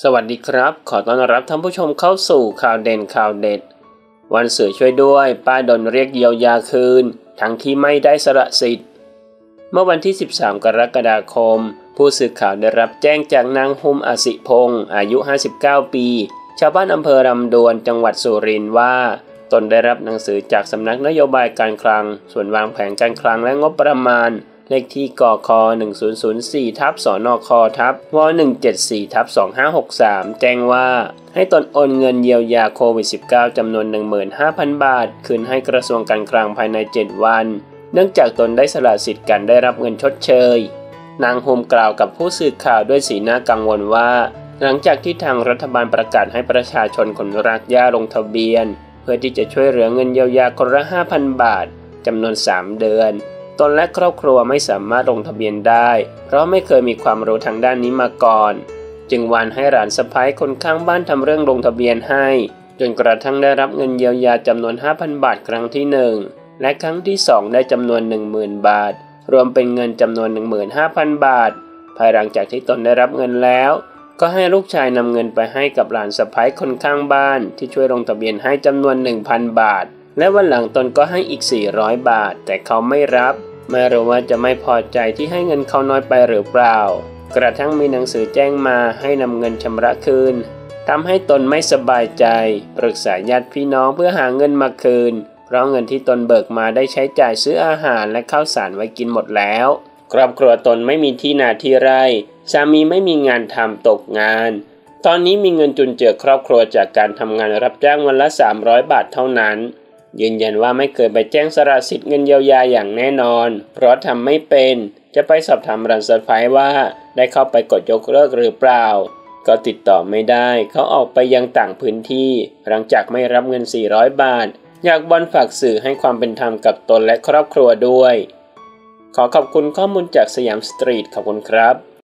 สวัสดีครับขอต้อนรับท่านผู้ชมเข้าสู่ข่าวเด่นข่าวเด็ดวันสื่อช่วยด้วยป้าดลเรียกเยียวยาคืนทั้งที่ไม่ได้สละสิทธิ์เมื่อวันที่13 กรกฎาคมผู้สื่อข่าวได้รับแจ้งจากนางฮุมอาสิพงศ์อายุ59ปีชาวบ้านอำเภอรำดวนจังหวัดสุรินทร์ว่าตนได้รับหนังสือจากสำนักนโยบายการคลังส่วนวางแผนการคลังและงบประมาณเลขที่กค1004สนคว174/2563แจ้งว่าให้ตนโอนเงินเยียวยาโควิด -19 จำนวน 15,000 บาทคืนให้กระทรวงการคลังภายใน7วันเนื่องจากตนได้สละสิทธิ์การได้รับเงินชดเชยนางโฮมกล่าวกับผู้สื่อข่าวด้วยสีหน้ากังวลว่าหลังจากที่ทางรัฐบาลประกาศให้ประชาชนคนรักหญ้าลงทะเบียนเพื่อที่จะช่วยเหลือเงินเยียวยาคนละ 5,000 บาทจำนวน3เดือนตนและครอบครัวไม่สามารถลงทะเบียนได้เพราะไม่เคยมีความรู้ทางด้านนี้มาก่อนจึงวานให้หลานสะใภ้คนข้างบ้านทำเรื่องลงทะเบียนให้จนกระทั่งได้รับเงินเยียวยาจำนวน 5,000 บาทครั้งที่1และครั้งที่2ได้จำนวน 10,000 บาทรวมเป็นเงินจำนวน 15,000 บาทภายหลังจากที่ตนได้รับเงินแล้วก็ให้ลูกชายนำเงินไปให้กับหลานสะใภ้คนข้างบ้านที่ช่วยลงทะเบียนให้จำนวน 1,000 บาทและวันหลังตนก็ให้อีก400 บาทแต่เขาไม่รับไม่รู้ว่าจะไม่พอใจที่ให้เงินเขาน้อยไปหรือเปล่ากระทั่งมีหนังสือแจ้งมาให้นำเงินชำระคืนทำให้ตนไม่สบายใจปรึกษาญาติพี่น้องเพื่อหาเงินมาคืนเพราะเงินที่ตนเบิกมาได้ใช้จ่ายซื้ออาหารและข้าวสารไว้กินหมดแล้วครอบครัวตนไม่มีที่นาที่ไร่สามีไม่มีงานทำตกงานตอนนี้มีเงินจุนเจือครอบครัวจากการทำงานรับจ้างวันละ300 บาทเท่านั้นยืนยันว่าไม่เคยไปแจ้งสละสิทธิ์เงินเยียวยาอย่างแน่นอนเพราะทำไม่เป็นจะไปสอบถามหลานสะใภ้ว่าได้เข้าไปกดยกเลิกหรือเปล่าก็ติดต่อไม่ได้เขาออกไปยังต่างพื้นที่หลังจากไม่รับเงิน400 บาทอยากบอลฝากสื่อให้ความเป็นธรรมกับตนและครอบครัวด้วยขอขอบคุณข้อมูลจากสยามสตรีทขอบคุณครับ